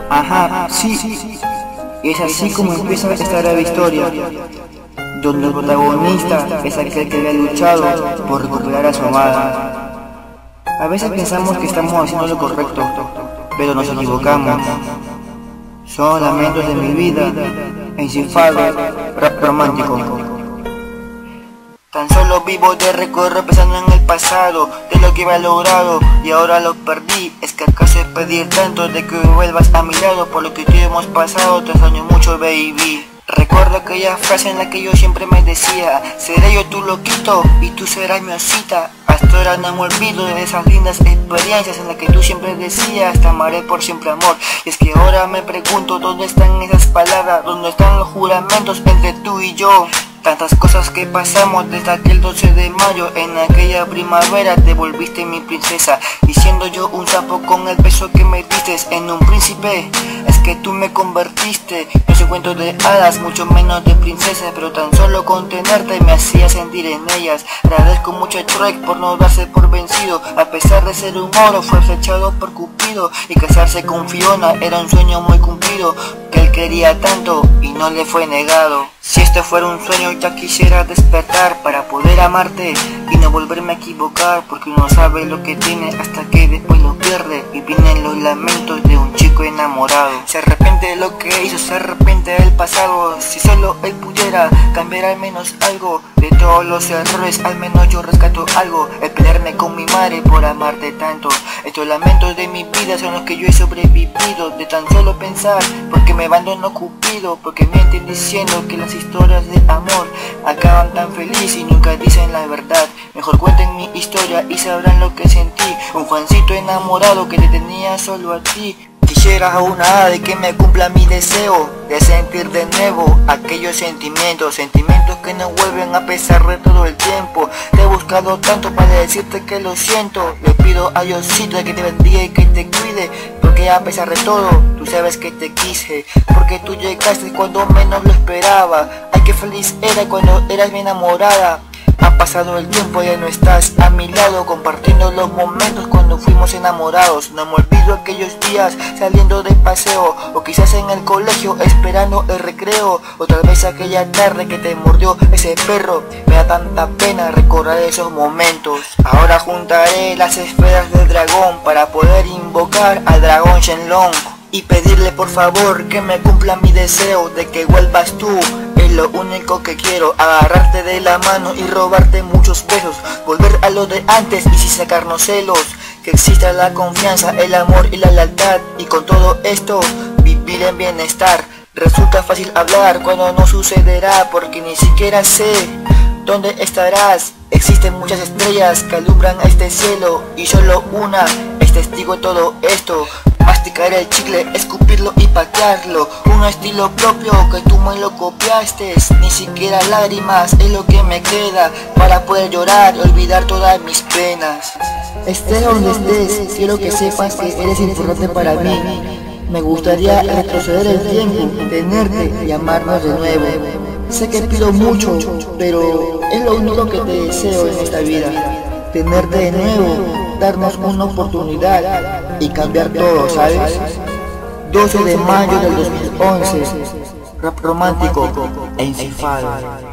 Ajá, sí. Y es así como empieza esta breve historia, donde el protagonista es aquel que había luchado por recuperar a su amada. A veces pensamos que estamos haciendo lo correcto, pero nos equivocamos. Son lamentos de mi vida, encifado, rap romántico. Tan solo vivo de recorrer pensando en el pasado, de lo que había logrado y ahora lo perdí. Es que acaso es pedir tanto de que vuelvas a mi lado, por lo que tú hemos pasado, te extraño mucho, baby. Recuerdo aquella frase en la que yo siempre me decía: seré yo tu loquito y tú serás mi osita. Hasta ahora no me olvido de esas lindas experiencias en las que tú siempre decías: te amaré por siempre, amor. Y es que ahora me pregunto, ¿dónde están esas palabras? ¿Dónde están los juramentos entre tú y yo? Tantas cosas que pasamos desde aquel 12 de mayo. En aquella primavera te volviste mi princesa, y siendo yo un sapo con el beso que me diste en un príncipe, es que tú me convertiste. No soy cuento de hadas, mucho menos de princesas, pero tan solo con tenerte me hacía sentir en ellas. Agradezco mucho a Shrek por no darse por vencido, a pesar de ser un oro fue flechado por Cupido, y casarse con Fiona era un sueño muy cumplido, que él quería tanto y no le fue negado. Si esto fuera un sueño ya quisiera despertar para poder amarte y no volverme a equivocar, porque uno sabe lo que tiene hasta que después lo pierde, y vienen los lamentos de un chico enamorado. Se arrepiente de lo que hizo, se arrepiente del pasado. Si solo él pudiera cambiar al menos algo de todos los errores, al menos yo rescato algo: el pelearme con mi madre por amarte tanto. Estos lamentos de mi vida son los que yo he sobrevivido, de tan solo pensar porque me abandonó Cupido, porque mienten diciendo que las historias de amor acaban tan feliz y nunca dicen la verdad. Mejor cuenten mi historia y sabrán lo que sentí, un Juancito enamorado que te tenía solo a ti. Quisiera una hada de que me cumpla mi deseo de sentir de nuevo aquellos sentimientos que no vuelven a pesar de todo el tiempo. Te he buscado tanto para decirte que lo siento. Le pido a Diosito que te bendiga y que te cuide, porque a pesar de todo tú sabes que te quise, porque tú llegaste cuando menos lo esperaba. Ay, qué feliz era cuando eras mi enamorada. Ha pasado el tiempo, ya no estás a mi lado, compartiendo los momentos cuando fuimos enamorados. No me olvido aquellos días saliendo de paseo, o quizás en el colegio esperando el recreo, o tal vez aquella tarde que te mordió ese perro. Me da tanta pena recordar esos momentos. Ahora juntaré las esferas del dragón para poder invocar al dragón Shenlong y pedirle por favor que me cumpla mi deseo de que vuelvas tú. Es lo único que quiero, agarrarte de la mano y robarte muchos besos, volver a lo de antes y sin sacarnos celos, que exista la confianza, el amor y la lealtad, y con todo esto vivir en bienestar. Resulta fácil hablar cuando no sucederá, porque ni siquiera sé dónde estarás. Existen muchas estrellas que alumbran a este cielo, y solo una es testigo de todo esto. Masticar el chicle, escupirlo y patearlo, un estilo propio que tú me lo copiaste. Ni siquiera lágrimas es lo que me queda para poder llorar y olvidar todas mis penas. Estés donde estés, quiero que sepas que eres importante para mí. Me gustaría retroceder el tiempo, tenerte y amarnos de nuevo. Sé que pido mucho, pero es lo único que te deseo en esta vida: tenerte de nuevo, darnos una oportunidad y cambiar todo, ¿sabes? 12 de mayo del 2011, rap romántico e encifado.